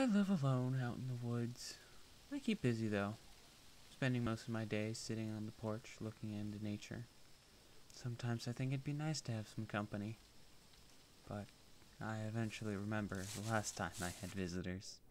live alone out in the woods. I keep busy though, spending most of my days sitting on the porch looking into nature. Sometimes I think it'd be nice to have some company, but I eventually remember the last time I had visitors.